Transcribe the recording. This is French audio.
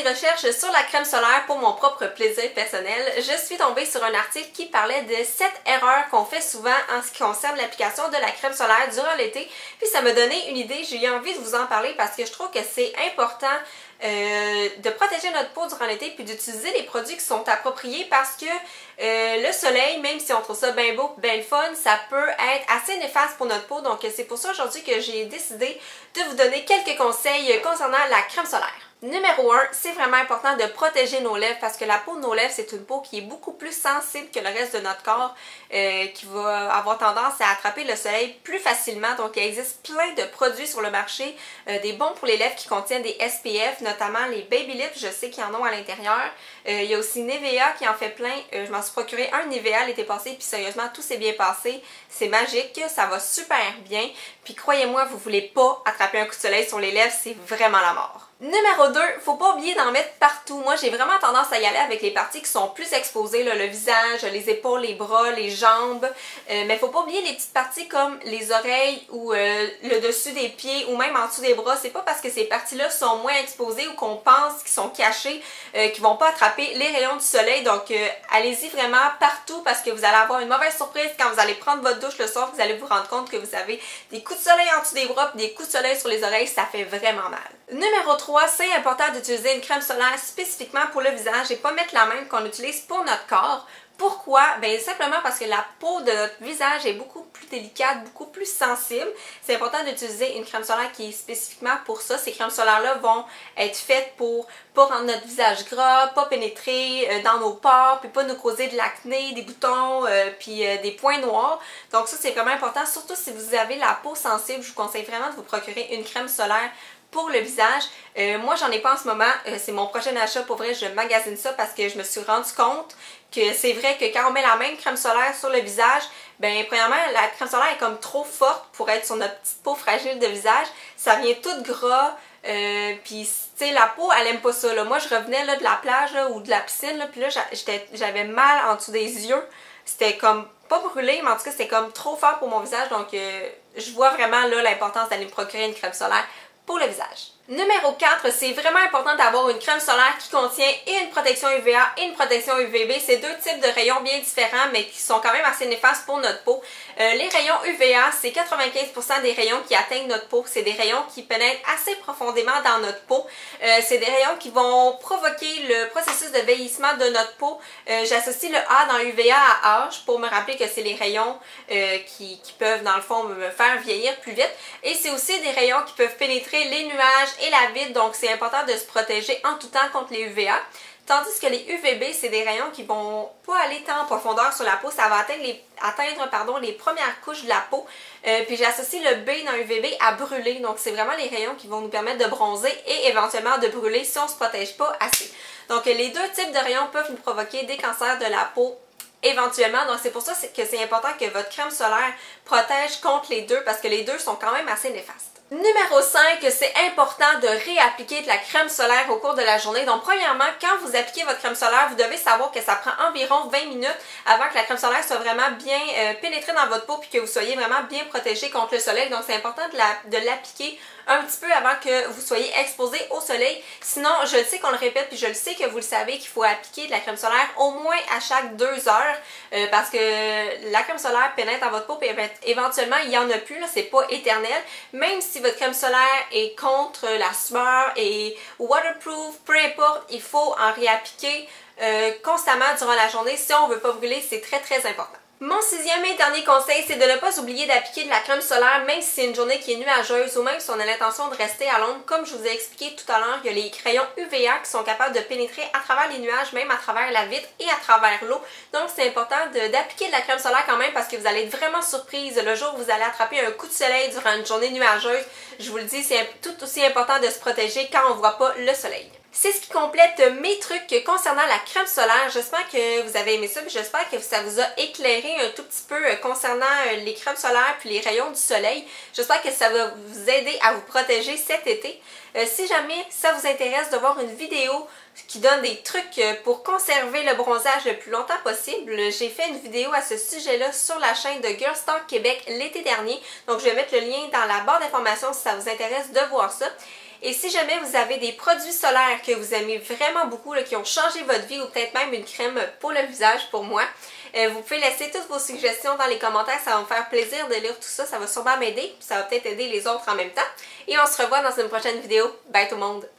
recherches sur la crème solaire pour mon propre plaisir personnel, je suis tombée sur un article qui parlait de 7 erreurs qu'on fait souvent en ce qui concerne l'application de la crème solaire durant l'été. Puis ça m'a donné une idée, j'ai eu envie de vous en parler parce que je trouve que c'est important de protéger notre peau durant l'été puis d'utiliser les produits qui sont appropriés parce que le soleil, même si on trouve ça bien beau, bien le fun, ça peut être assez néfaste pour notre peau. Donc c'est pour ça aujourd'hui que j'ai décidé de vous donner quelques conseils concernant la crème solaire. Numéro 1, c'est vraiment important de protéger nos lèvres parce que la peau de nos lèvres, c'est une peau qui est beaucoup plus sensible que le reste de notre corps, qui va avoir tendance à attraper le soleil plus facilement. Donc, il existe plein de produits sur le marché, des bons pour les lèvres qui contiennent des SPF, notamment les Baby Lips, je sais qu'ils en ont à l'intérieur. Il y a aussi Nivea qui en fait plein. Je m'en suis procuré un Nivea l'été passé, puis sérieusement, tout s'est bien passé. C'est magique, ça va super bien. Puis croyez-moi, vous voulez pas attraper un coup de soleil sur les lèvres, c'est vraiment la mort. Numéro 2, faut pas oublier d'en mettre partout. Moi, j'ai vraiment tendance à y aller avec les parties qui sont plus exposées, là, le visage, les épaules, les bras, les jambes. Mais faut pas oublier les petites parties comme les oreilles ou le dessus des pieds ou même en dessous des bras. C'est pas parce que ces parties-là sont moins exposées ou qu'on pense qu'ils sont cachées qu'ils vont pas attraper les rayons du soleil. Donc, allez-y vraiment partout parce que vous allez avoir une mauvaise surprise quand vous allez prendre votre douche le soir. Vous allez vous rendre compte que vous avez des coups de soleil en dessous des bras et des coups de soleil sur les oreilles. Ça fait vraiment mal. Numéro 3, c'est important d'utiliser une crème solaire spécifiquement pour le visage et pas mettre la même qu'on utilise pour notre corps. Pourquoi? Bien simplement parce que la peau de notre visage est beaucoup plus délicate, beaucoup plus sensible. C'est important d'utiliser une crème solaire qui est spécifiquement pour ça. Ces crèmes solaires-là vont être faites pour pas rendre notre visage gras, pas pénétrer dans nos pores, puis pas nous causer de l'acné, des boutons, puis des points noirs. Donc ça, c'est vraiment important, surtout si vous avez la peau sensible. Je vous conseille vraiment de vous procurer une crème solaire pour le visage. Moi, j'en ai pas en ce moment. C'est mon prochain achat. Pour vrai, je magasine ça parce que je me suis rendu compte que c'est vrai que quand on met la même crème solaire sur le visage, ben premièrement, la crème solaire est comme trop forte pour être sur notre petite peau fragile de visage. Ça vient tout gras. Puis, tu sais, la peau, elle aime pas ça. Là. Moi, je revenais là, de la plage là, ou de la piscine, là, puis là, j'avais mal en dessous des yeux. C'était comme pas brûlé, mais en tout cas, c'était comme trop fort pour mon visage. Donc, je vois vraiment là l'importance d'aller me procurer une crème solaire pour le visage. Numéro 4, c'est vraiment important d'avoir une crème solaire qui contient et une protection UVA et une protection UVB. C'est deux types de rayons bien différents, mais qui sont quand même assez néfastes pour notre peau. Les rayons UVA, c'est 95% des rayons qui atteignent notre peau. C'est des rayons qui pénètrent assez profondément dans notre peau. C'est des rayons qui vont provoquer le processus de vieillissement de notre peau. J'associe le A dans UVA à âge pour me rappeler que c'est les rayons qui peuvent, dans le fond, me faire vieillir plus vite. Et c'est aussi des rayons qui peuvent pénétrer les nuages et la vitre, donc c'est important de se protéger en tout temps contre les UVA. Tandis que les UVB, c'est des rayons qui vont pas aller tant en profondeur sur la peau, ça va atteindre les premières couches de la peau. Puis j'associe le B dans UVB à brûler, donc c'est vraiment les rayons qui vont nous permettre de bronzer et éventuellement de brûler si on ne se protège pas assez. Donc les deux types de rayons peuvent nous provoquer des cancers de la peau éventuellement, donc c'est pour ça que c'est important que votre crème solaire protège contre les deux parce que les deux sont quand même assez néfastes. Numéro 5, c'est important de réappliquer de la crème solaire au cours de la journée. Donc premièrement, quand vous appliquez votre crème solaire, vous devez savoir que ça prend environ 20 minutes avant que la crème solaire soit vraiment bien pénétrée dans votre peau puis que vous soyez vraiment bien protégé contre le soleil. Donc c'est important de l'appliquer un petit peu avant que vous soyez exposé au soleil. Sinon, je le sais qu'on le répète puis je le sais que vous le savez qu'il faut appliquer de la crème solaire au moins à chaque 2 heures parce que la crème solaire pénètre dans votre peau et éventuellement il n'y en a plus, c'est pas éternel. Même si votre crème solaire est contre la sueur et waterproof, peu importe, il faut en réappliquer constamment durant la journée si on ne veut pas brûler, c'est très très important. Mon 6e et dernier conseil, c'est de ne pas oublier d'appliquer de la crème solaire même si c'est une journée qui est nuageuse ou même si on a l'intention de rester à l'ombre. Comme je vous ai expliqué tout à l'heure, il y a les crayons UVA qui sont capables de pénétrer à travers les nuages, même à travers la vitre et à travers l'eau. Donc c'est important d'appliquer de la crème solaire quand même parce que vous allez être vraiment surprise le jour où vous allez attraper un coup de soleil durant une journée nuageuse. Je vous le dis, c'est tout aussi important de se protéger quand on ne voit pas le soleil. C'est ce qui complète mes trucs concernant la crème solaire. J'espère que vous avez aimé ça, puis j'espère que ça vous a éclairé un tout petit peu concernant les crèmes solaires puis les rayons du soleil. J'espère que ça va vous aider à vous protéger cet été. Si jamais ça vous intéresse de voir une vidéo qui donne des trucs pour conserver le bronzage le plus longtemps possible, j'ai fait une vidéo à ce sujet-là sur la chaîne de Girls Talk Québec l'été dernier. Donc je vais mettre le lien dans la barre d'informations si ça vous intéresse de voir ça. Et si jamais vous avez des produits solaires que vous aimez vraiment beaucoup, là, qui ont changé votre vie ou peut-être même une crème pour le visage pour moi, vous pouvez laisser toutes vos suggestions dans les commentaires, ça va me faire plaisir de lire tout ça, ça va sûrement m'aider, puis ça va peut-être aider les autres en même temps. Et on se revoit dans une prochaine vidéo. Bye tout le monde!